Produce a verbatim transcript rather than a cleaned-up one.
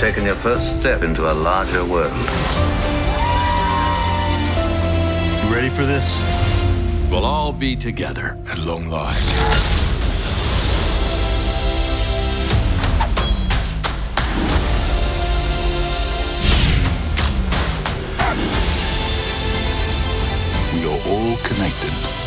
taken your first step into a larger world. You ready for this? We'll all be together at long last. We are all connected.